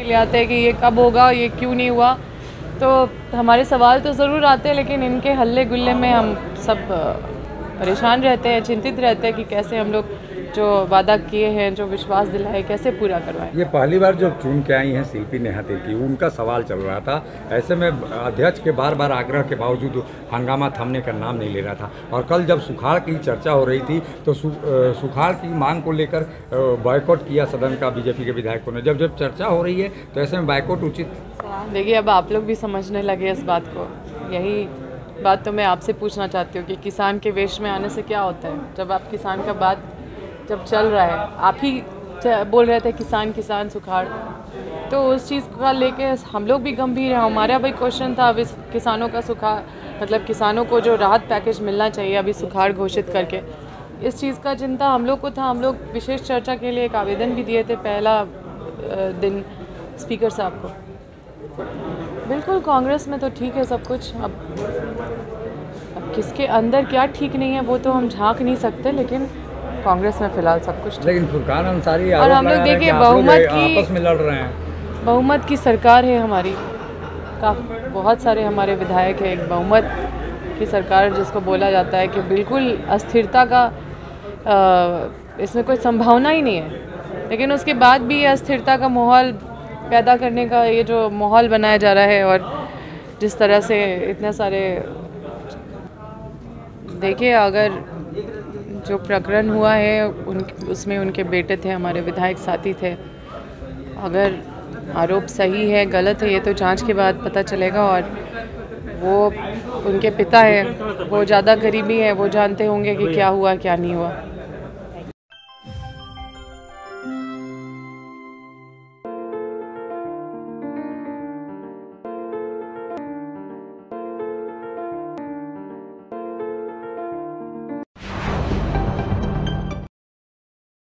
के लिए आते हैं कि ये कब होगा, ये क्यों नहीं हुआ। तो हमारे सवाल तो ज़रूर आते हैं, लेकिन इनके हल्ले गुल्ले में हम सब परेशान रहते हैं, चिंतित रहते हैं कि कैसे हम लोग जो वादा किए हैं, जो विश्वास दिलाए, कैसे पूरा करवाएं। ये पहली बार जो चुन के आई हैं शिल्पी नेहा तिर्की, उनका सवाल चल रहा था। ऐसे में अध्यक्ष के बार बार आग्रह के बावजूद हंगामा थमने का नाम नहीं ले रहा था। और कल जब सुखाड़ की चर्चा हो रही थी तो सुखाड़ की मांग को लेकर बॉयकॉट किया सदन का बीजेपी के विधायकों ने। जब जब चर्चा हो रही है तो ऐसे में बॉयकॉट उचित? देखिए, अब आप लोग भी समझने लगे इस बात को। यही बात तो मैं आपसे पूछना चाहती हूँ कि किसान के वेश में आने से क्या होता है। जब आप किसान का बात जब चल रहा है, आप ही बोल रहे थे किसान किसान सुखाड़, तो उस चीज़ का लेके हम लोग भी गंभीर हैं। हमारा भी क्वेश्चन था अभी किसानों का सुखाड़, मतलब किसानों को जो राहत पैकेज मिलना चाहिए अभी सुखाड़ घोषित करके, इस चीज़ का चिंता हम लोग को था। हम लोग विशेष चर्चा के लिए एक आवेदन भी दिए थे पहला दिन स्पीकर साहब को। बिल्कुल, कांग्रेस में तो ठीक है सब कुछ। अब किसके अंदर क्या ठीक नहीं है वो तो हम झांक नहीं सकते, लेकिन कांग्रेस में फिलहाल सब कुछ ठीक। लेकिन फुरकान अंसारी और हम लोग देखिए आपस में लड़ रहे हैं। बहुमत की सरकार है हमारी, बहुत सारे हमारे विधायक हैं। एक बहुमत की सरकार जिसको बोला जाता है कि बिल्कुल अस्थिरता का इसमें कोई संभावना ही नहीं है, लेकिन उसके बाद भी ये अस्थिरता का माहौल पैदा करने का ये जो माहौल बनाया जा रहा है, और जिस तरह से इतने सारे देखिए, अगर जो प्रकरण हुआ है उसमें उनके बेटे थे, हमारे विधायक साथी थे। अगर आरोप सही है गलत है ये तो जांच के बाद पता चलेगा, और वो उनके पिता हैं, वो ज़्यादा करीबी हैं, वो जानते होंगे कि क्या हुआ क्या नहीं हुआ।